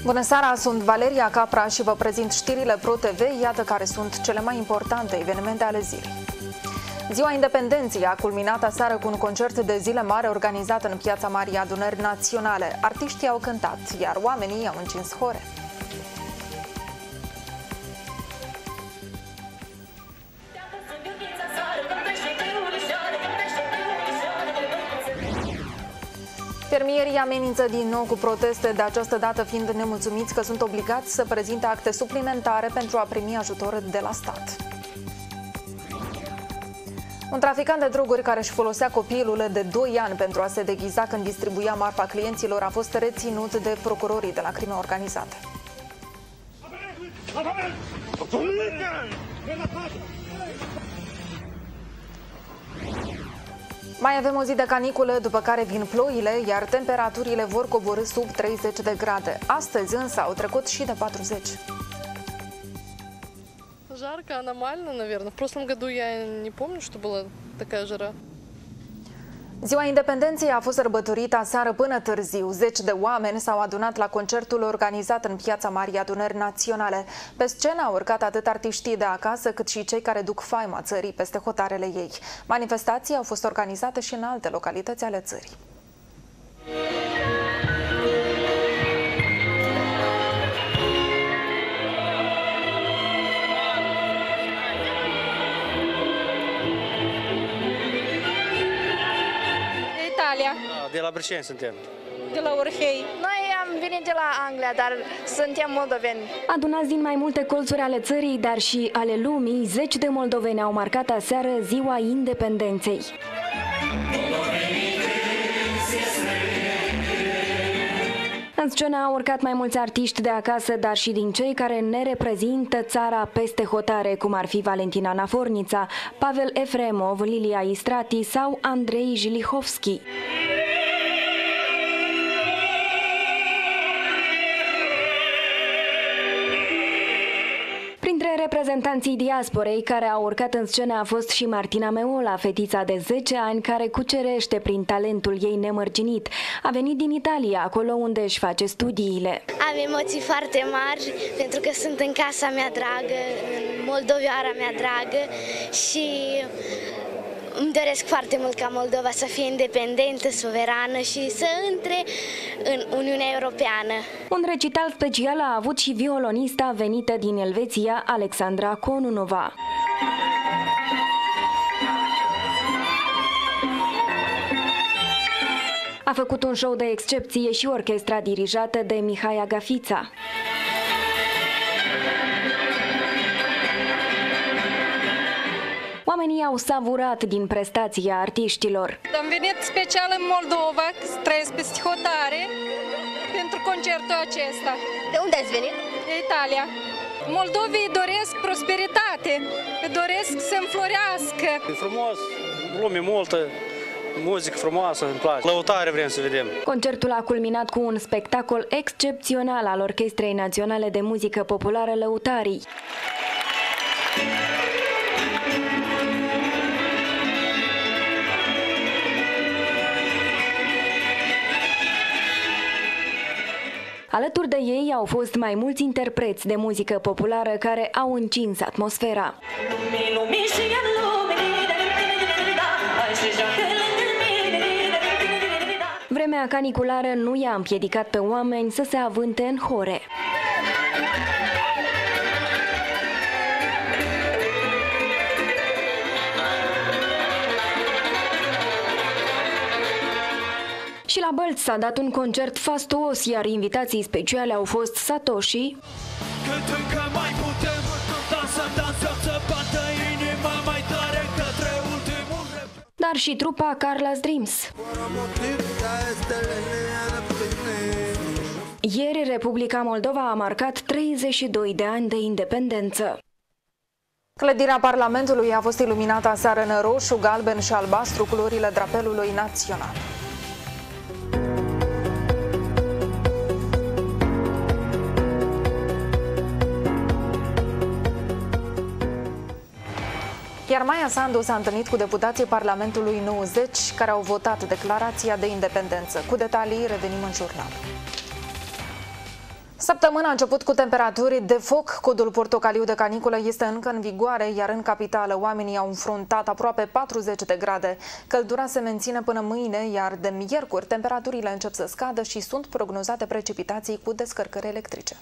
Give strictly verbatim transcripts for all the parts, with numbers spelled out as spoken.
Bună seara, sunt Valeria Capra și vă prezint știrile Pro T V. Iată care sunt cele mai importante evenimente ale zilei. Ziua Independenței a culminat aseară cu un concert de zile mare organizat în Piața Marii Adunări Naționale. Artiștii au cântat, iar oamenii au încins hore. Fermierii amenință din nou cu proteste, de această dată fiind nemulțumiți că sunt obligați să prezinte acte suplimentare pentru a primi ajutor de la stat. Un traficant de droguri care își folosea copilul de doi ani pentru a se deghiza când distribuia marfa clienților a fost reținut de procurorii de la crime organizate. Mai avem o zi de caniculă, după care vin ploile, iar temperaturile vor coborî sub treizeci de grade. Astăzi însă au trecut și de patruzeci. Жарко, аномально, наверное. В прошлом году я не помню, что была такая жара. Ziua Independenței a fost sărbătorită aseară până târziu. Zeci de oameni s-au adunat la concertul organizat în Piața Marii Adunări Naționale. Pe scenă au urcat atât artiștii de acasă, cât și cei care duc faima țării peste hotarele ei. Manifestații au fost organizate și în alte localități ale țării. De la Brășeni suntem. De la Orhei. Noi am venit de la Anglia, dar suntem moldoveni. Adunați din mai multe colțuri ale țării, dar și ale lumii, zeci de moldoveni au marcat aseară Ziua Independenței. În scenă au urcat mai mulți artiști de acasă, dar și din cei care ne reprezintă țara peste hotare, cum ar fi Valentina Nafornița, Pavel Efremov, Lilia Istrati sau Andrei Jilihovski. Printre reprezentanții diasporei care au urcat în scenă a fost și Martina Meola, fetița de zece ani care cucerește prin talentul ei nemărginit. A venit din Italia, acolo unde își face studiile. Am emoții foarte mari pentru că sunt în casa mea dragă, în Moldovioara mea dragă și îmi doresc foarte mult ca Moldova să fie independentă, suverană și să intre în Uniunea Europeană. Un recital special a avut și violonista venită din Elveția, Alexandra Konunova. A făcut un show de excepție și orchestra dirijată de Mihai Agafița. Oamenii au savurat din prestația artiștilor. Am venit special în Moldova, trăiesc peste hotare, pentru concertul acesta. De unde ați venit? De Italia. Moldovii doresc prosperitate, doresc să înflorească. E frumos, lume multă, muzică frumoasă, îmi place. Lăutare vrem să vedem. Concertul a culminat cu un spectacol excepțional al Orchestrei Naționale de Muzică Populară Lăutarii. Alături de ei au fost mai mulți interpreți de muzică populară care au încins atmosfera. Vremea caniculară nu i-a împiedicat pe oameni să se avânte în hore. Și la Bălți s-a dat un concert fastuos, iar invitații speciale au fost Satoshi, Cât încă mai putem, dansăm, dansăm, să bată inima mai tare către ultimul rep. dar și trupa Carla's Dreams. Ieri, Republica Moldova a marcat treizeci și doi de ani de independență. Clădirea Parlamentului a fost iluminată aseară în roșu, galben și albastru, culorile drapelului național. Iar Maia Sandu s-a întâlnit cu deputații Parlamentului nouăzeci care au votat declarația de independență. Cu detalii revenim în jurnal. Săptămâna a început cu temperaturi de foc. Codul portocaliu de caniculă este încă în vigoare, iar în capitală oamenii au înfruntat aproape patruzeci de grade. Căldura se menține până mâine, iar de miercuri temperaturile încep să scadă și sunt prognozate precipitații cu descărcări electrice.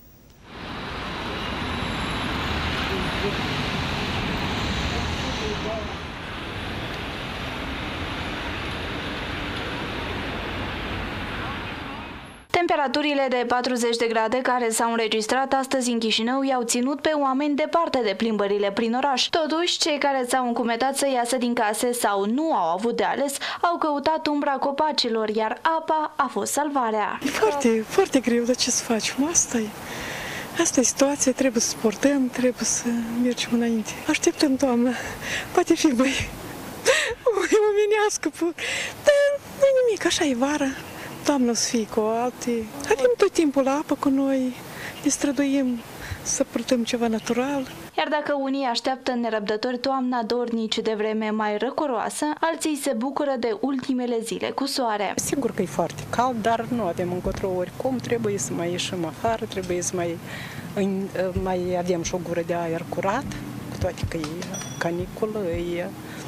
Temperaturile de patruzeci de grade care s-au înregistrat astăzi în Chișinău i-au ținut pe oameni departe de plimbările prin oraș. Totuși, cei care s-au încumetat să iasă din case sau nu au avut de ales, au căutat umbra copacilor, iar apa a fost salvarea. E foarte, foarte greu, dar ce să facem? Asta e. Asta e situația, trebuie să sportăm, trebuie să mergem înainte. Așteptăm, Doamna, poate fi mai omenească, dar nu nimic, așa e vara. Doamne, o să fie cu alte. Avem tot timpul apă cu noi, ne străduim să purtăm ceva natural. Iar dacă unii așteaptă nerăbdători toamna dornici de vreme mai răcoroasă, alții se bucură de ultimele zile cu soare. Sigur că e foarte cald, dar nu avem încotro oricum. Trebuie să mai ieșim afară, trebuie să mai, mai avem și o gură de aer curat, cu toate că e caniculă, e...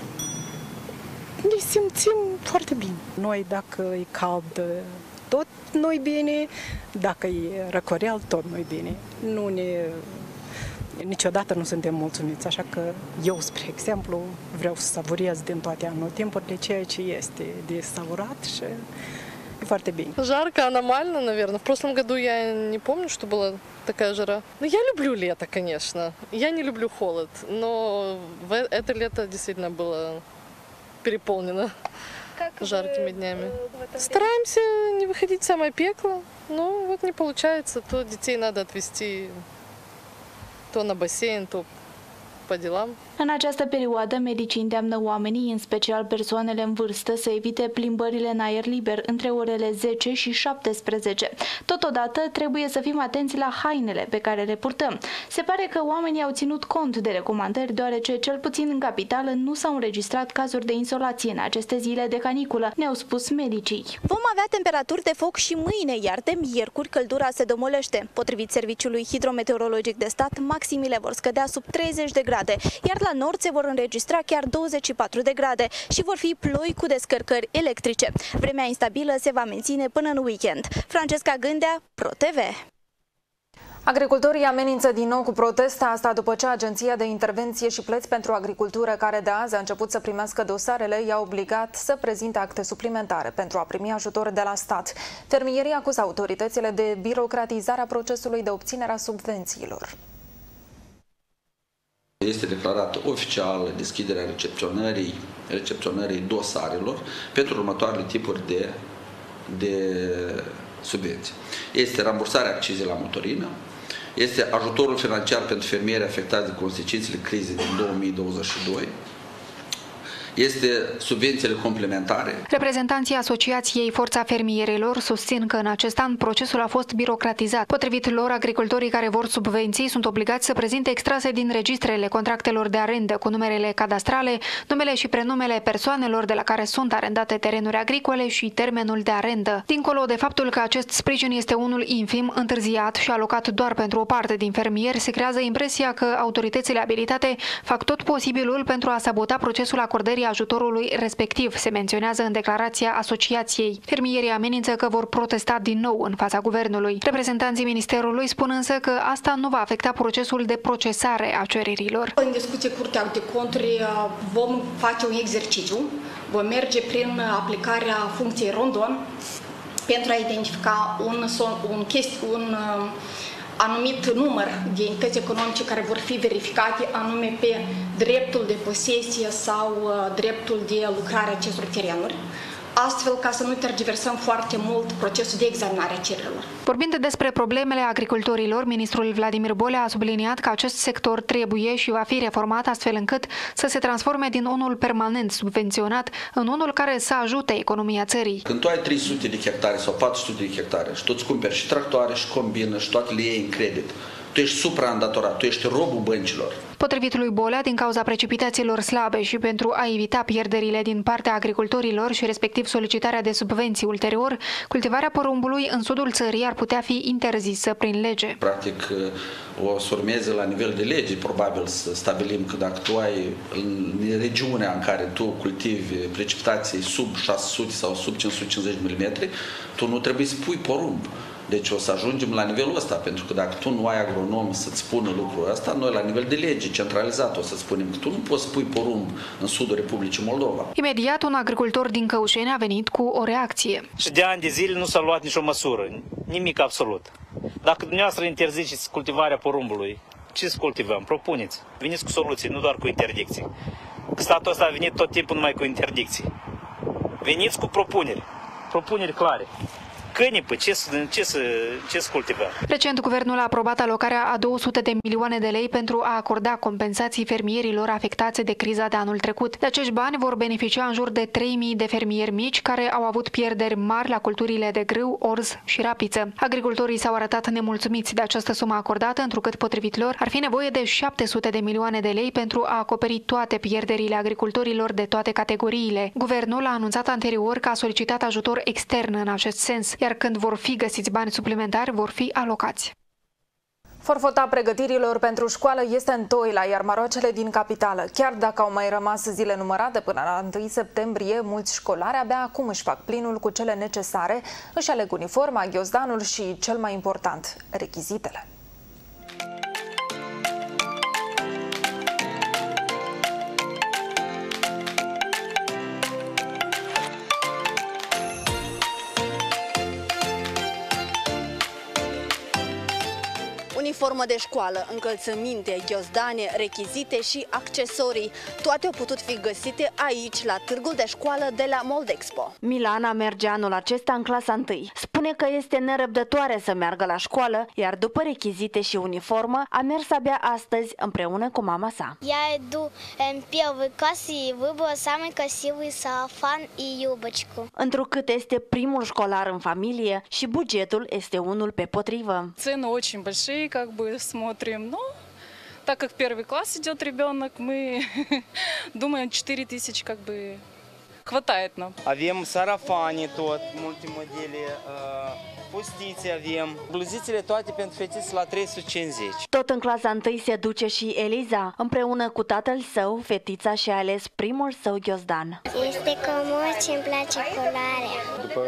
Ne simțim foarte bine. Noi, dacă e cald, tot noi bine, dacă e răcorel, tot noi bine. Nu ne, niciodată nu suntem mulțumiți, așa că eu, spre exemplu, vreau să savurez din toate anotimpurile ceea ce este de savurat și e foarte bine. Жарко, аномально, наверное. В прошлом году я не помню, что была такая жара. Ну, я люблю лето, конечно. Я не люблю холод, но это лето действительно было переполнено жаркими днями. Стараемся не выходить в самое пекло, но вот не получается. То детей надо отвезти то на бассейн, то по делам. În această perioadă, medicii îndeamnă oamenii, în special persoanele în vârstă, să evite plimbările în aer liber între orele zece și șaptesprezece. Totodată, trebuie să fim atenți la hainele pe care le purtăm. Se pare că oamenii au ținut cont de recomandări, deoarece, cel puțin în capitală, nu s-au înregistrat cazuri de insolație în aceste zile de caniculă, ne-au spus medicii. Vom avea temperaturi de foc și mâine, iar de miercuri căldura se domolește. Potrivit Serviciului Hidrometeorologic de Stat, maximile vor scădea sub treizeci de grade, iar la nord se vor înregistra chiar douăzeci și patru de grade și vor fi ploi cu descărcări electrice. Vremea instabilă se va menține până în weekend. Francesca Gândea, ProTV. Agricultorii amenință din nou cu proteste, asta după ce Agenția de Intervenție și Plăți pentru Agricultură, care de azi a început să primească dosarele, i-a obligat să prezinte acte suplimentare pentru a primi ajutor de la stat. Fermierii acuză autoritățile de birocratizarea procesului de obținere a subvențiilor. Este declarată oficial deschiderea recepționării, recepționării dosarelor pentru următoarele tipuri de, de subvenții. Este rambursarea accizei la motorină, este ajutorul financiar pentru fermieri afectați de consecințele crizei din două mii douăzeci și doi, este subvențiile complementare. Reprezentanții Asociației Forța Fermierilor susțin că în acest an procesul a fost birocratizat. Potrivit lor, agricultorii care vor subvenții sunt obligați să prezinte extrase din registrele contractelor de arendă cu numerele cadastrale, numele și prenumele persoanelor de la care sunt arendate terenuri agricole și termenul de arendă. Dincolo de faptul că acest sprijin este unul infim, întârziat și alocat doar pentru o parte din fermieri, se creează impresia că autoritățile abilitate fac tot posibilul pentru a sabota procesul acordării ajutorului respectiv, se menționează în declarația asociației. Fermierii amenință că vor protesta din nou în fața guvernului. Reprezentanții ministerului spun însă că asta nu va afecta procesul de procesare a cererilor. În discuție cu Curtea de Conturi vom face un exercițiu, vom merge prin aplicarea funcției rondon pentru a identifica un, un, chesti, un anumit număr de entități economice care vor fi verificate anume pe dreptul de posesie sau dreptul de lucrare a acestor terenuri, astfel ca să nu tergiversăm foarte mult procesul de examinare a cererilor. Vorbind despre problemele agricultorilor, ministrul Vladimir Bolea a subliniat că acest sector trebuie și va fi reformat astfel încât să se transforme din unul permanent subvenționat în unul care să ajute economia țării. Când tu ai trei sute de hectare sau patru sute de hectare și tu îți cumperi și tractoare și combină și toate le iei în credit tu ești supraîndatorat, tu ești robul băncilor. Potrivit lui Bolea, din cauza precipitațiilor slabe și pentru a evita pierderile din partea agricultorilor și respectiv solicitarea de subvenții ulterior, cultivarea porumbului în sudul țării ar putea fi interzisă prin lege. Practic, o să urmeze la nivel de lege, probabil să stabilim că dacă tu ai în regiunea în care tu cultivi precipitații sub șase sute sau sub cinci sute cincizeci de milimetri, tu nu trebuie să pui porumb. Deci o să ajungem la nivelul ăsta, pentru că dacă tu nu ai agronom să-ți spună lucrul ăsta, noi la nivel de lege centralizat o să spunem că tu nu poți să pui porumb în sudul Republicii Moldova. Imediat, un agricultor din Căușeni a venit cu o reacție. Și de ani de zile nu s-a luat nicio măsură, nimic absolut. Dacă dumneavoastră interziceți cultivarea porumbului, ce să cultivăm? Propuneți. Veniți cu soluții, nu doar cu interdicții. Statul ăsta a venit tot timpul numai cu interdicții. Veniți cu propuneri, propuneri clare. Câini, păi ce, ce, ce, ce să cultivăm? Recent, guvernul a aprobat alocarea a două sute de milioane de lei pentru a acorda compensații fermierilor afectați de criza de anul trecut. De acești bani vor beneficia în jur de trei mii de fermieri mici care au avut pierderi mari la culturile de grâu, orz și rapiță. Agricultorii s-au arătat nemulțumiți de această sumă acordată, întrucât, potrivit lor, ar fi nevoie de șapte sute de milioane de lei pentru a acoperi toate pierderile agricultorilor de toate categoriile. Guvernul a anunțat anterior că a solicitat ajutor extern în acest sens, iar când vor fi găsiți bani suplimentari, vor fi alocați. Forfota pregătirilor pentru școală este în Toila, iar maroacele din capitală. Chiar dacă au mai rămas zile numărate până la întâi septembrie, mulți școlari abia acum își fac plinul cu cele necesare, își aleg uniforma, ghiozdanul și, cel mai important, rechizitele. Uniformă de școală, încălțăminte, ghiozdane, rechizite și accesorii. Toate au putut fi găsite aici, la târgul de școală de la Moldexpo. Milana merge anul acesta în clasa întâi. Spune că este nerăbdătoare să meargă la școală, iar după rechizite și uniformă, a mers abia astăzi împreună cu mama sa. Я иду в первый класс и выбрала самый красивый сарафан и юбочку. Întrucât este primul școlar în familie și bugetul este unul pe potrivă. Цены очень большие, как бы смотрим, но так как первый класс идет ребенок, мы думаем четыре тысячи как бы хватает нам. Avem sarafane tot, multe modele, fustițe avem, bluzițele toate pentru fetițe la trei sute cincizeci. Tot în clasa întâi se duce și Eliza. Împreună cu tatăl său, fetița și-a ales primul său ghiozdan. Este comod și îmi place culoarea. După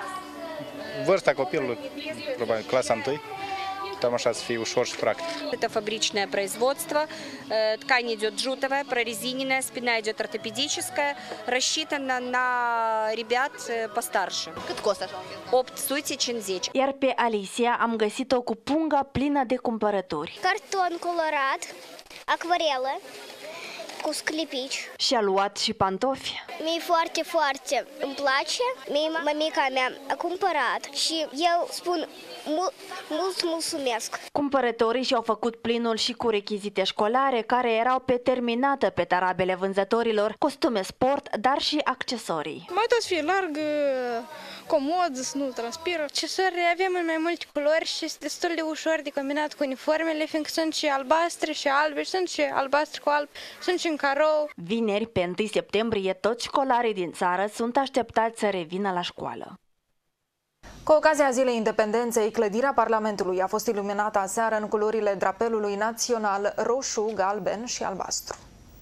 vârsta copilului, probabil clasa întâi, там așa să fie ușor și practic. Это фабричное производство, ткань идет джутовая, прорезиненная, спина идет ортопедическая, рассчитана на ребят постарше. Cât costă așa? opt sute cincizeci. Iar pe Alicia am găsit-o cu punga plină de cumpărături. Carton colorat, acvarelă, cu sclipici. Și-a luat și pantofi. Mie foarte, foarte îmi place. Mie mamica mea a cumpărat și eu spun mult, mult mulțumesc. Cumpărătorii și-au făcut plinul și cu rechizite școlare care erau pe terminată pe tarabele vânzătorilor, costume sport, dar și accesorii. Mai tot fie larg, comod, să nu transpiră. Accesoriile avem în mai multe culori și este destul de ușor de combinat cu uniformele, fiindcă sunt și albastre și albe, sunt și albastre cu alb, sunt și în carou. Vineri, pe întâi septembrie, toți școlarii din țară sunt așteptați să revină la școală. Cu ocazia Zilei Independenței, clădirea Parlamentului a fost iluminată aseară în culorile drapelului național roșu, galben și albastru.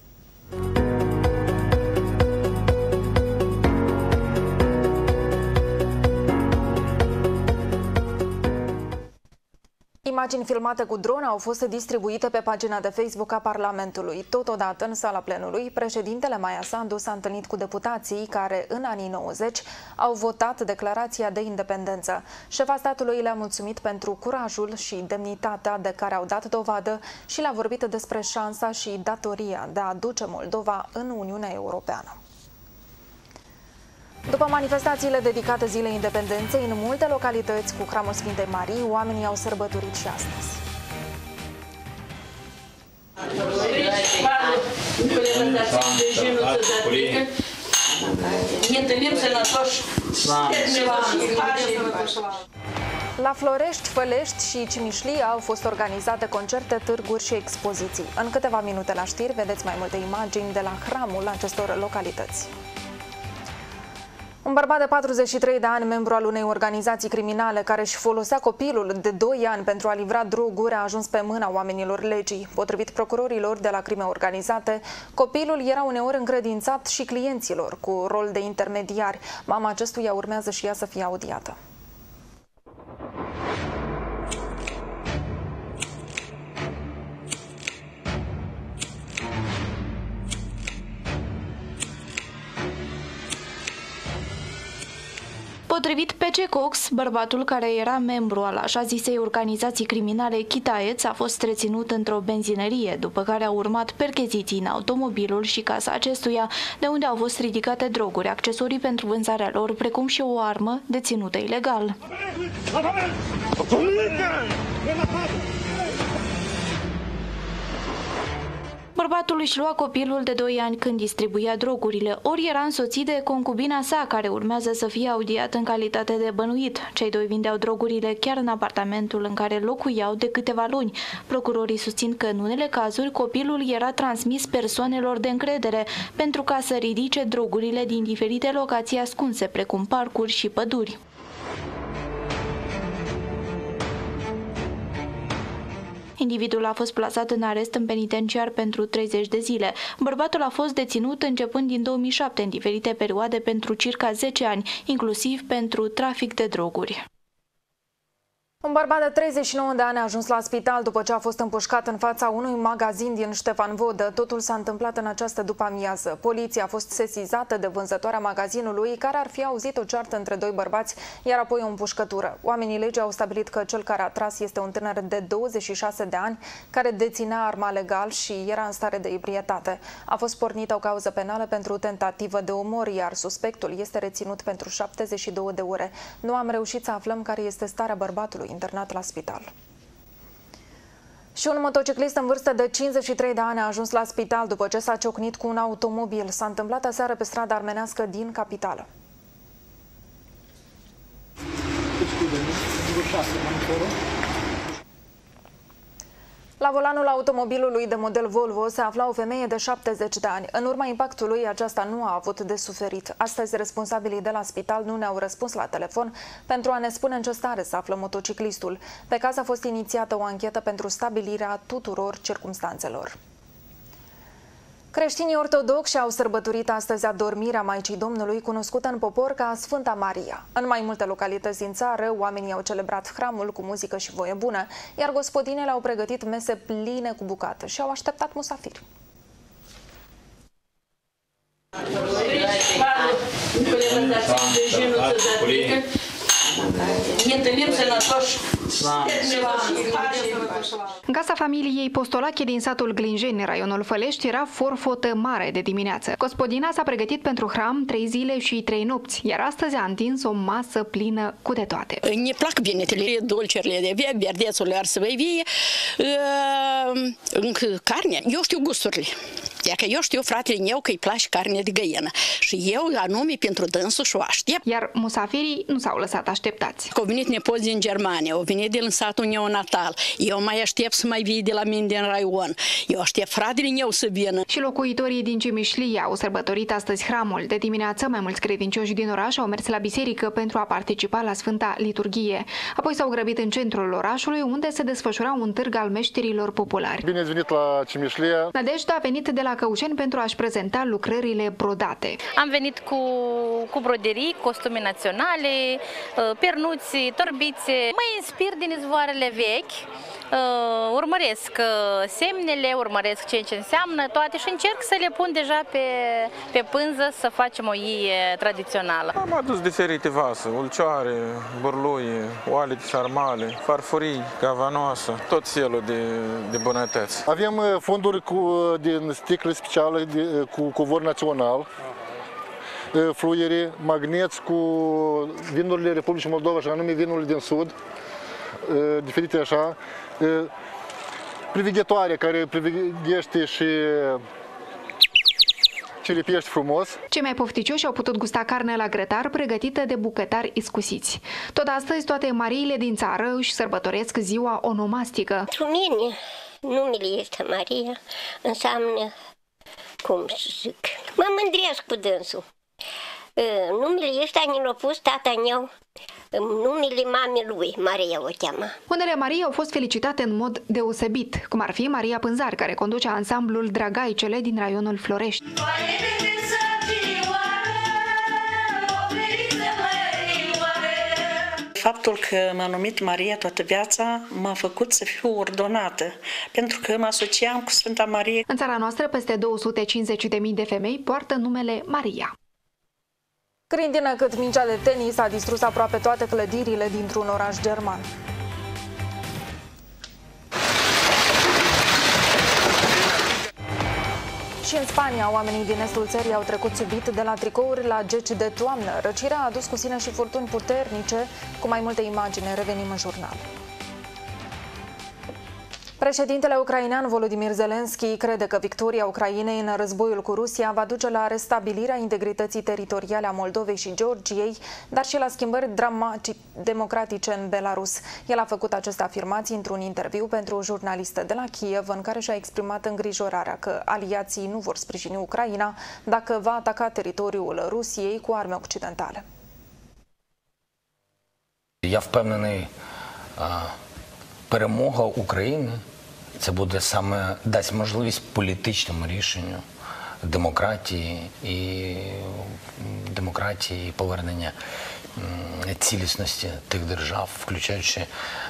Imagini filmate cu dron au fost distribuite pe pagina de Facebook a Parlamentului. Totodată, în sala plenului, președintele Maia Sandu s-a întâlnit cu deputații care, în anii nouăzeci, au votat declarația de independență. Șefa statului le-a mulțumit pentru curajul și demnitatea de care au dat dovadă și le-a vorbit despre șansa și datoria de a aduce Moldova în Uniunea Europeană. După manifestațiile dedicate Zilei Independenței, în multe localități cu Hramul Sfintei Marii, oamenii au sărbătorit și astăzi. Ne întâlnim sănătoși! La Florești, Fălești și Cimișli au fost organizate concerte, târguri și expoziții. În câteva minute la știri vedeți mai multe imagini de la hramul acestor localități. Un bărbat de patruzeci și trei de ani, membru al unei organizații criminale care își folosea copilul de doi ani pentru a livra droguri, a ajuns pe mâna oamenilor legii. Potrivit procurorilor de la crime organizate, copilul era uneori încredințat și clienților cu rol de intermediari. Mama acestuia urmează și ea să fie audiată. Potrivit P C Cox, bărbatul care era membru al așa zisei organizații criminale Chitaeț a fost reținut într-o benzinărie, după care au urmat percheziții în automobilul și casa acestuia, de unde au fost ridicate droguri, accesorii pentru vânzarea lor, precum și o armă deținută ilegal. Bărbatul își lua copilul de doi ani când distribuia drogurile, ori era însoțit de concubina sa, care urmează să fie audiat în calitate de bănuit. Cei doi vindeau drogurile chiar în apartamentul în care locuiau de câteva luni. Procurorii susțin că în unele cazuri copilul era transmis persoanelor de încredere pentru ca să ridice drogurile din diferite locații ascunse, precum parcuri și păduri. Individul a fost plasat în arest în penitenciar pentru treizeci de zile. Bărbatul a fost deținut începând din două mii șapte în diferite perioade pentru circa zece ani, inclusiv pentru trafic de droguri. Un bărbat de treizeci și nouă de ani a ajuns la spital după ce a fost împușcat în fața unui magazin din Ștefan Vodă. Totul s-a întâmplat în această după-amiază. Poliția a fost sesizată de vânzătoarea magazinului, care ar fi auzit o ceartă între doi bărbați, iar apoi o împușcătură. Oamenii legii au stabilit că cel care a tras este un tânăr de douăzeci și șase de ani, care deținea arma legal și era în stare de ebrietate. A fost pornită o cauză penală pentru tentativă de omor, iar suspectul este reținut pentru șaptezeci și două de ore. Nu am reușit să aflăm care este starea bărbatului internat la spital. Și un motociclist în vârstă de cincizeci și trei de ani a ajuns la spital după ce s-a ciocnit cu un automobil. S-a întâmplat aseară pe strada armenească din capitală. La volanul automobilului de model Volvo se afla o femeie de șaptezeci de ani. În urma impactului, aceasta nu a avut de suferit. Astăzi, responsabilii de la spital nu ne-au răspuns la telefon pentru a ne spune în ce stare se află motociclistul. Pe caz a fost inițiată o anchetă pentru stabilirea tuturor circumstanțelor. Creștinii ortodoxi au sărbătorit astăzi adormirea Maicii Domnului, cunoscută în popor ca Sfânta Maria. În mai multe localități din țară, oamenii au celebrat hramul cu muzică și voie bună, iar gospodinele au pregătit mese pline cu bucată și au așteptat musafiri. În casa familiei Postolache din satul Glinjeni, raionul Fălești, era forfotă mare de dimineață. Gospodina s-a pregătit pentru hram trei zile și trei nopți, iar astăzi a întins o masă plină cu de toate. Ne plac binetele, dulcerile de vie, verdețul arsăvei vie, carnea, eu știu gusturile. Dacă eu știu fratele meu că îi place carne de găină și eu anume pentru dânsul și o aștept. Iar musafirii nu s-au lăsat așteptați. Au venit nepoți din Germania, au venit din satul neonatal, eu mai aștept să mai vii de la mine din raion, eu aștept fratele meu să vină. Și locuitorii din Cimișli au sărbătorit astăzi hramul. De dimineață, mai mulți credincioși din oraș au mers la biserică pentru a participa la Sfânta Liturghie. Apoi s-au grăbit în centrul orașului, unde se desfășura un târg al meșterilor populari. Bine ați venit la Cimișli! Nădejde a venit de la Căușeni pentru a-și prezenta lucrările brodate. Am venit cu, cu broderii, costume naționale, pernuți, torbițe. Mă inspir din izvoarele vechi, urmăresc semnele, urmăresc ce înseamnă toate și încerc să le pun deja pe, pe pânză să facem o ie tradițională. Am adus diferite vase, ulcioare, burlui, oale de sarmale, farfurii, gavanoasă, tot felul de, de bunătăți. Avem fonduri cu, din sticle speciale de, cu covor național, fluiere, magneți cu vinurile Republicii Moldova, și anume vinurile din Sud, diferite așa, priveghetoare care priveghește și cilipești frumos. Cei mai pofticioși au putut gusta carne la grătar pregătită de bucătari iscusiți. Tot astăzi, toate Mariile din țară își sărbătoresc ziua onomastică. Pentru mine, numele este Maria, înseamnă, cum să zic, mă mândresc cu dânsul. Numele ăsta ni l-a pus tata meu, numele mamei lui, Maria o cheamă. Unele Marii au fost felicitate în mod deosebit, cum ar fi Maria Pânzar, care conduce ansamblul Dragaicele din raionul Florești. Faptul că m-a numit Maria toată viața m-a făcut să fiu ordonată, pentru că mă asociam cu Sfânta Marie. În țara noastră, peste două sute cincizeci de mii de femei poartă numele Maria. Grindină cât mingea de tenis a distrus aproape toate clădirile dintr-un oraș german. Și în Spania, oamenii din estul țării au trecut subit de la tricouri la geci de toamnă. Răcirea a adus cu sine și furtuni puternice. Cu mai multe imagini revenim în jurnal. Președintele ucrainean Volodymyr Zelensky crede că victoria Ucrainei în războiul cu Rusia va duce la restabilirea integrității teritoriale a Moldovei și Georgiei, dar și la schimbări democratice în Belarus. El a făcut aceste afirmații într-un interviu pentru o jurnalistă de la Kiev, în care și-a exprimat îngrijorarea că aliații nu vor sprijini Ucraina dacă va ataca teritoriul Rusiei cu arme occidentale. Я впевнений, перемога України – це буде саме, дасть можливість політичному рішенню демократії і демократії і повернення цілісності тих держав, включаючи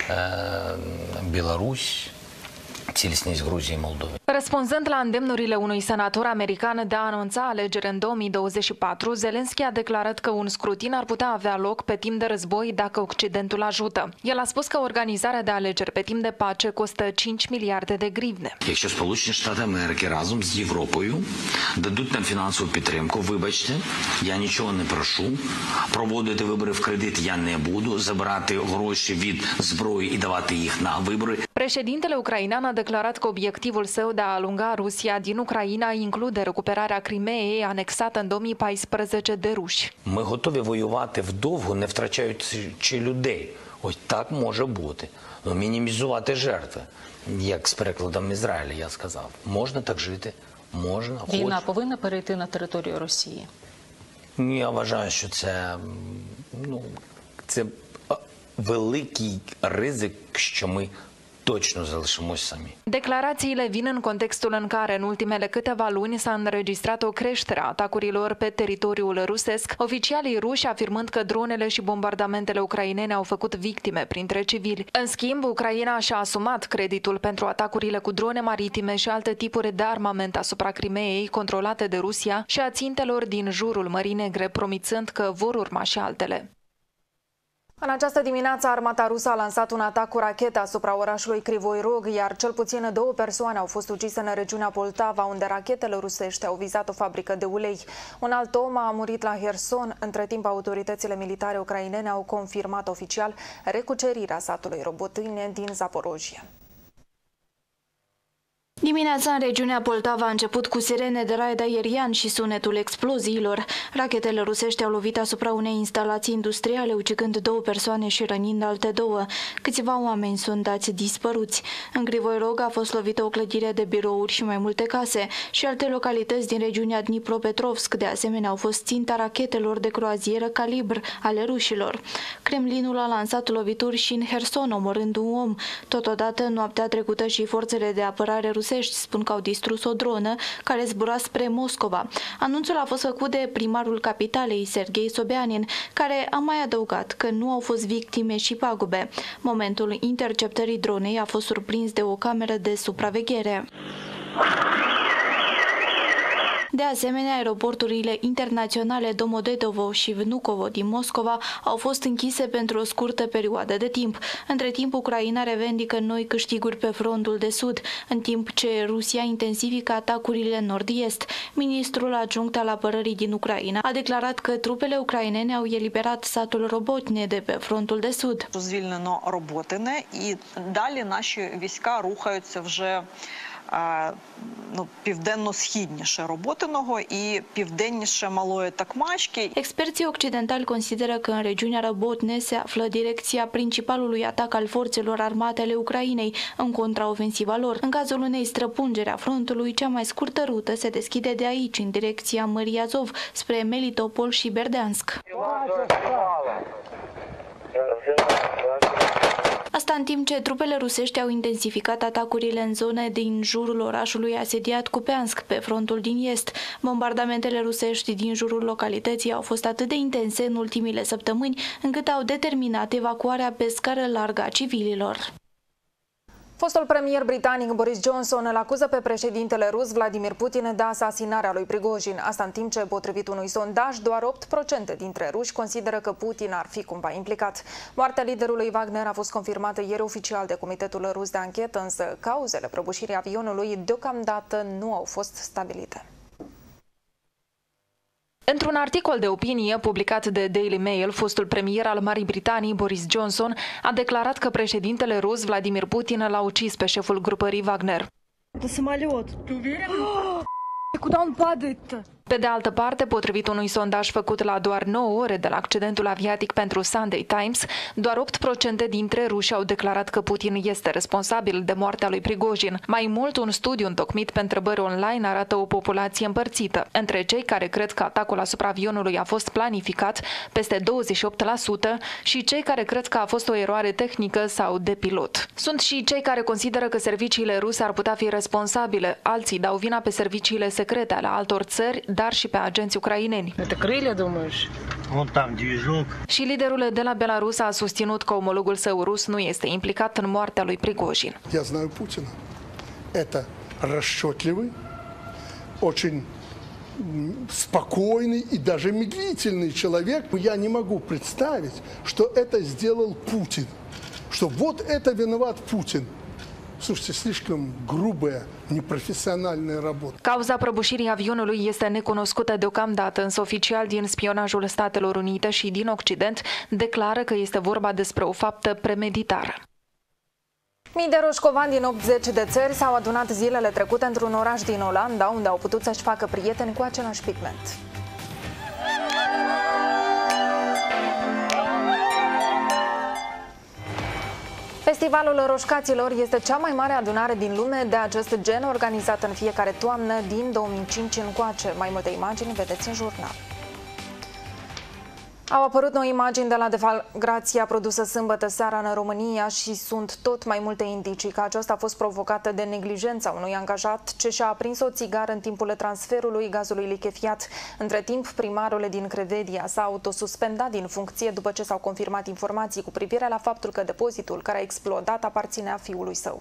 Білорусь, цілісність Грузії і Молдови. Răspunzând la îndemnurile unui senator american de a anunța alegeri în două mii douăzeci și patru, Zelensky a declarat că un scrutin ar putea avea loc pe timp de război dacă Occidentul ajută. El a spus că organizarea de alegeri pe timp de pace costă cinci miliarde de grivne. Якщо Сполучені Штати Америки разом з Європою дадуть нам фінансову підтримку, вибачте, я нічого не прошу, проводити вибори в кредит я не буду, забирати гроші від зброї і давати їх на вибори. Președintele ucrainean a declarat că obiectivul său de a alunga Rusia din Ucraina include recuperarea Crimeei anexată în două mii paisprezece de ruși. Ми готові воювати вдовго, не втрачаючи людей. Ось так може бути. Ну, мінімізувати жертви. Як з перекладом Ізраїля я сказав. Можна так жити, можна. Війна повинна перейти на територію Росії? Я вважаю, що це, ну, це великий ризик, що ми точно залишимось sami. Declarațiile vin în contextul în care în ultimele câteva luni s-a înregistrat o creștere a atacurilor pe teritoriul rusesc, oficialii ruși afirmând că dronele și bombardamentele ucrainene au făcut victime printre civili. În schimb, Ucraina și-a asumat creditul pentru atacurile cu drone maritime și alte tipuri de armament asupra Crimeei controlate de Rusia și a țintelor din jurul Mării Negre, promițând că vor urma și altele. În această dimineață, armata rusă a lansat un atac cu rachete asupra orașului Crivoi Rog, iar cel puțin două persoane au fost ucise în regiunea Poltava, unde rachetele rusești au vizat o fabrică de ulei. Un alt om a murit la Herson. Între timp, autoritățile militare ucrainene au confirmat oficial recucerirea satului Robotine din Zaporojie. Dimineața în regiunea Poltava a început cu sirene de raid aerian și sunetul exploziilor. Rachetele rusești au lovit asupra unei instalații industriale, ucigând două persoane și rănind alte două. Câțiva oameni sunt dați dispăruți. În Crivoi Rog a fost lovită o clădire de birouri și mai multe case și alte localități din regiunea Dnipropetrovsk. De asemenea, au fost ținta rachetelor de croazieră calibr ale rușilor. Kremlinul a lansat lovituri și în Herson, omorând un om. Totodată, noaptea trecută și forțele de apărare rusești spun că au distrus o dronă care zbura spre Moscova. Anunțul a fost făcut de primarul capitalei, Serghei Sobyanin, care a mai adăugat că nu au fost victime și pagube. Momentul interceptării dronei a fost surprins de o cameră de supraveghere. De asemenea, aeroporturile internaționale Domodedovo și Vnukovo din Moscova au fost închise pentru o scurtă perioadă de timp. Între timp, Ucraina revendică noi câștiguri pe frontul de sud, în timp ce Rusia intensifică atacurile în nord-est. Ministrul adjunct al apărării din Ucraina a declarat că trupele ucrainene au eliberat satul Robotine de pe frontul de sud. Звільнено Роботине і далі наші війська рухаються вже ну, південно-східніше Роботиного і pivdenніше Малої Tăcmașchi. Experții occidentali consideră că în regiunea Robotne se află direcția principalului atac al forțelor armate ale Ucrainei în contraofensiva lor. În cazul unei străpungeri a frontului, cea mai scurtă rută se deschide de aici, în direcția Mării Azov, spre Melitopol și Berdeansk. Asta în timp ce trupele rusești au intensificat atacurile în zone din jurul orașului asediat Kupiansk, pe frontul din est. Bombardamentele rusești din jurul localității au fost atât de intense în ultimile săptămâni, încât au determinat evacuarea pe scară largă a civililor. Fostul premier britanic Boris Johnson îl acuză pe președintele rus Vladimir Putin de asasinarea lui Prigozhin. Asta în timp ce, potrivit unui sondaj, doar opt la sută dintre ruși consideră că Putin ar fi cumva implicat. Moartea liderului Wagner a fost confirmată ieri oficial de Comitetul Rus de Anchetă, însă cauzele prăbușirii avionului deocamdată nu au fost stabilite. Într-un articol de opinie publicat de Daily Mail, fostul premier al Marii Britanii, Boris Johnson, a declarat că președintele rus Vladimir Putin l-a ucis pe șeful grupării Wagner. Pe de altă parte, potrivit unui sondaj făcut la doar nouă ore de la accidentul aviatic pentru Sunday Times, doar opt la sută dintre ruși au declarat că Putin este responsabil de moartea lui Prigozhin. Mai mult, un studiu întocmit pe întrebări online arată o populație împărțită. Între cei care cred că atacul asupra avionului a fost planificat, peste douăzeci și opt la sută, și cei care cred că a fost o eroare tehnică sau de pilot. Sunt și cei care consideră că serviciile ruse ar putea fi responsabile. Alții dau vina pe serviciile secrete ale altor țări, dar și pe agenți ucraineni. Și liderul de la Belarus a susținut că omologul său rus nu este implicat în moartea lui Prigozhin. Я знаю Путина. Это расчетливый, очень спокойный и даже медлительный человек. Я не могу представить, что это сделал Путин. Что вот это виноват Путин. Слушайте, слишком грубая, непрофессиональная работа. Cauza prăbușirii avionului este necunoscută deocamdată, însă oficial din spionajul Statelor Unite și din Occident declară că este vorba despre o faptă premeditară. Mii de roșcovani din optzeci de țări s-au adunat zilele trecute într-un oraș din Olanda, unde au putut să-și facă prieteni cu același pigment. Festivalul Roșcaților este cea mai mare adunare din lume de acest gen, organizată în fiecare toamnă din două mii cinci încoace. Mai multe imagini vedeți în jurnal. Au apărut noi imagini de la deflagrația produsă sâmbătă seara în România și sunt tot mai multe indicii că aceasta a fost provocată de neglijența unui angajat ce și-a aprins o țigară în timpul transferului gazului lichefiat. Între timp, primarul din Crevedia s-a autosuspendat din funcție după ce s-au confirmat informații cu privire la faptul că depozitul care a explodat aparținea fiului său.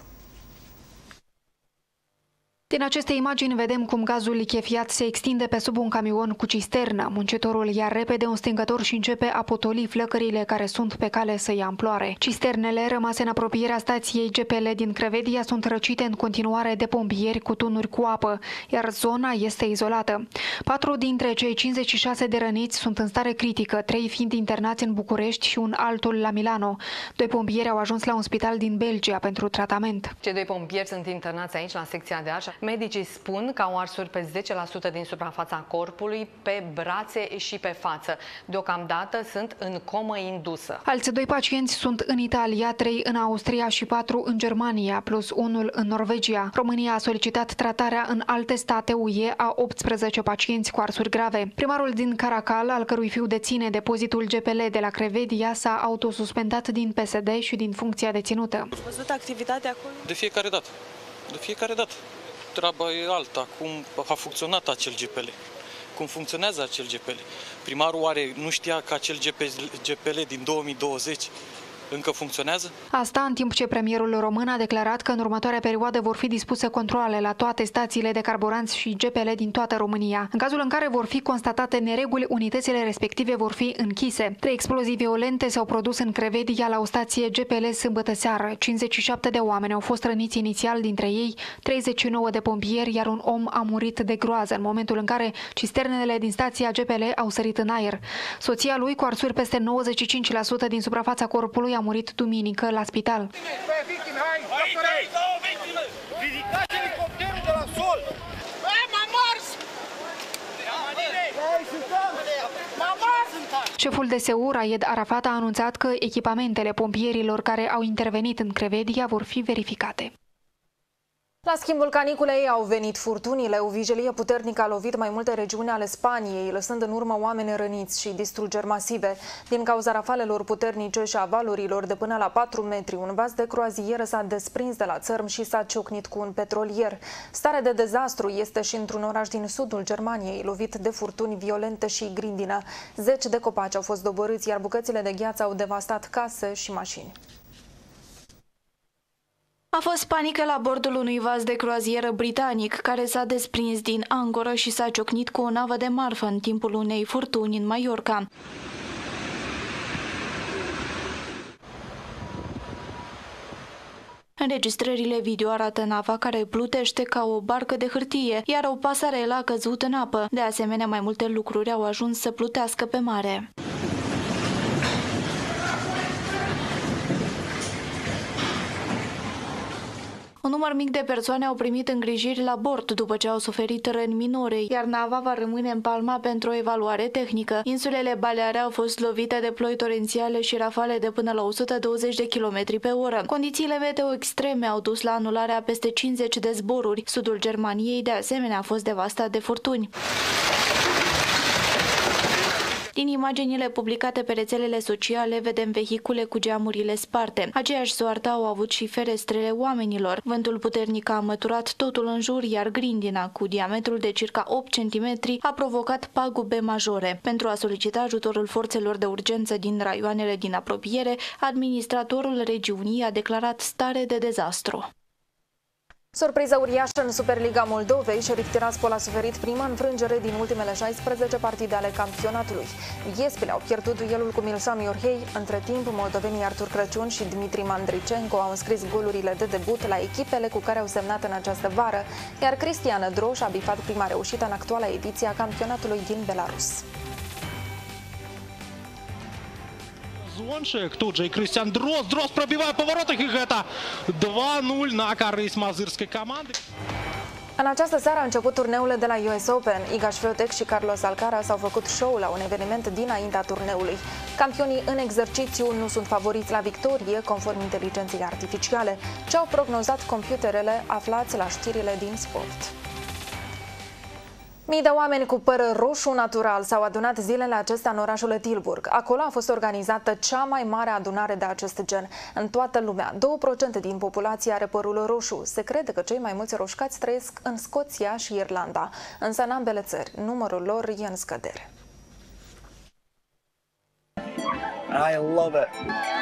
Din aceste imagini vedem cum gazul lichefiat se extinde pe sub un camion cu cisternă. Muncitorul ia repede un stingător și începe a potoli flăcările care sunt pe cale să ia amploare. Cisternele rămase în apropierea stației G P L din Crevedia sunt răcite în continuare de pompieri cu tunuri cu apă, iar zona este izolată. Patru dintre cei cincizeci și șase de răniți sunt în stare critică, trei fiind internați în București și un altul la Milano. Doi pompieri au ajuns la un spital din Belgia pentru tratament. Cei doi pompieri sunt internați aici la secția de arș. Medicii spun că au arsuri pe zece la sută din suprafața corpului, pe brațe și pe față. Deocamdată sunt în comă indusă. Alți doi pacienți sunt în Italia, trei în Austria și patru în Germania, plus unul în Norvegia. România a solicitat tratarea în alte state U E a optsprezece pacienți cu arsuri grave. Primarul din Caracal, al cărui fiu deține depozitul G P L de la Crevedia, s-a autosuspendat din P S D și din funcția deținută. Ați văzut activitatea acolo? De fiecare dată. De fiecare dată. Treaba e alta, cum a funcționat acel G P L, cum funcționează acel G P L. Primarul oare nu știa că acel G P L din două mii douăzeci încă funcționează? Asta în timp ce premierul român a declarat că în următoarea perioadă vor fi dispuse controale la toate stațiile de carburanți și G P L din toată România. În cazul în care vor fi constatate nereguli, unitățile respective vor fi închise. Trei explozii violente s-au produs în Crevedia la o stație G P L sâmbătă seară. cincizeci și șapte de oameni au fost răniți inițial, dintre ei treizeci și nouă de pompieri, iar un om a murit de groază în momentul în care cisternele din stația G P L au sărit în aer. Soția lui, cu arsuri peste nouăzeci și cinci la sută din suprafața corpului, a murit duminică la spital. Ridicați elicopterul! Șeful D S U, Raed Arafat, a anunțat că echipamentele pompierilor care au intervenit în Crevedia vor fi verificate. La schimbul caniculei au venit furtunile. O vijelie puternică a lovit mai multe regiuni ale Spaniei, lăsând în urmă oameni răniți și distrugeri masive. Din cauza rafalelor puternice și a valurilor de până la patru metri, un vas de croazieră s-a desprins de la țărm și s-a ciocnit cu un petrolier. Stare de dezastru este și într-un oraș din sudul Germaniei, lovit de furtuni violente și grindină. Zeci de copaci au fost doborâți, iar bucățile de gheață au devastat case și mașini. A fost panică la bordul unui vas de croazieră britanic care s-a desprins din ancoră și s-a ciocnit cu o navă de marfă în timpul unei furtuni în Mallorca. Înregistrările video arată nava care plutește ca o barcă de hârtie, iar o pasarelă a căzut în apă. De asemenea, mai multe lucruri au ajuns să plutească pe mare. Un număr mic de persoane au primit îngrijiri la bord după ce au suferit răni minore, iar nava va rămâne în Palma pentru o evaluare tehnică. Insulele Baleare au fost lovite de ploi torențiale și rafale de până la o sută douăzeci de kilometri pe oră. Condițiile meteo extreme au dus la anularea peste cincizeci de zboruri. Sudul Germaniei, de asemenea, a fost devastat de furtuni. Din imaginile publicate pe rețelele sociale, vedem vehicule cu geamurile sparte. Aceeași soartă au avut și ferestrele oamenilor. Vântul puternic a măturat totul în jur, iar grindina, cu diametrul de circa opt centimetri, a provocat pagube majore. Pentru a solicita ajutorul forțelor de urgență din raioanele din apropiere, administratorul regiunii a declarat stare de dezastru. Surpriză uriașă în Superliga Moldovei. Sheriff Tiraspol a suferit prima înfrângere din ultimele șaisprezece partide ale campionatului. Viespile au pierdut duelul cu Milsami Orhei. Între timp, moldovenii Artur Crăciun și Dmitri Mandricenko au înscris golurile de debut la echipele cu care au semnat în această vară, iar Cristian Droș a bifat prima reușită în actuala ediție a campionatului din Belarus. Зоншек, тут же и Кристиан Дрозд. Дрозд пробивает по воротах, и это два ноль на корысть мазырской команды. În această seară a început turneul de la U S Open. Iga Swiatek și Carlos Alcaraz au făcut show la un eveniment dinaintea turneului. Campionii în exercițiu nu sunt favoriți la victorie, conform inteligenței artificiale, ce au prognozat computerele. Aflați la știrile din sport. Mii de oameni cu păr roșu natural s-au adunat zilele acestea în orașul Tilburg. Acolo a fost organizată cea mai mare adunare de acest gen în toată lumea. două la sută din populație are părul roșu. Se crede că cei mai mulți roșcați trăiesc în Scoția și Irlanda, însă în ambele țări numărul lor e în scădere. I love it.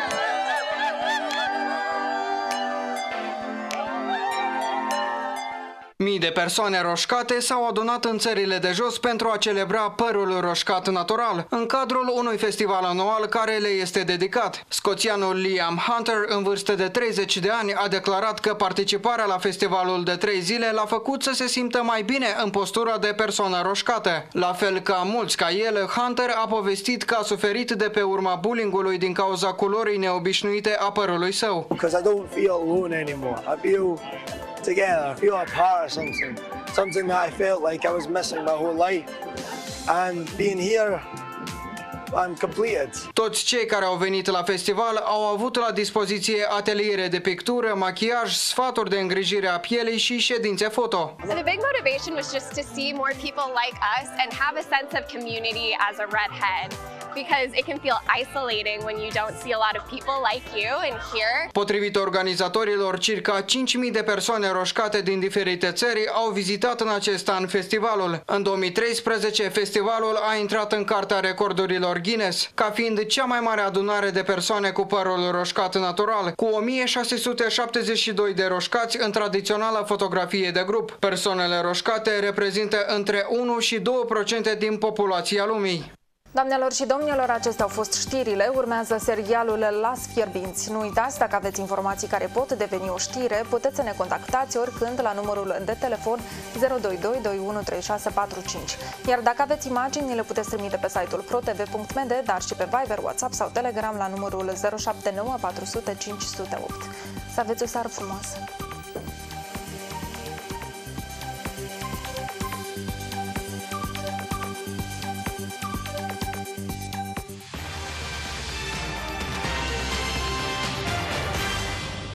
Mii de persoane roșcate s-au adunat în țările de jos pentru a celebra părul roșcat natural, în cadrul unui festival anual care le este dedicat. Scoțianul Liam Hunter, în vârstă de treizeci de ani, a declarat că participarea la festivalul de trei zile l-a făcut să se simtă mai bine în postura de persoană roșcată. La fel ca mulți ca el, Hunter a povestit că a suferit de pe urma bullying-ului din cauza culorii neobișnuite a părului său. Because I don't feel alone anymore. I feel together. I feel a part of something, something that I felt like I was missing my whole life, and being here, I'm completed. Toți cei care au venit la festival au avut la dispoziție ateliere de pictură, machiaj, sfaturi de îngrijire a pielii și ședințe foto. And the big motivation was just to see more people like us and have a sense of community as a redhead, because it can feel isolating when you don't see a lot of people like you and here. Potrivit organizatorilor, circa cinci mii de persoane roșcate din diferite țări au vizitat în acest an festivalul. În două mii treisprezece, festivalul a intrat în Cartea Recordurilor Guinness ca fiind cea mai mare adunare de persoane cu părul roșcat natural, cu o mie șase sute șaptezeci și doi de roșcați în tradiționala fotografie de grup. Persoanele roșcate reprezintă între unu și doi la sută din populația lumii. Doamnelor și domnilor, acestea au fost știrile. Urmează serialul Las Fierbinți. Nu uitați, dacă aveți informații care pot deveni o știre, puteți să ne contactați oricând la numărul de telefon zero doi doi doi unu trei șase patru cinci. Iar dacă aveți imagini, le puteți trimite pe site-ul pro t v punct m d, dar și pe Viber, WhatsApp sau Telegram la numărul zero șapte nouă patru zero zero cinci zero opt. Să aveți o seară frumoasă!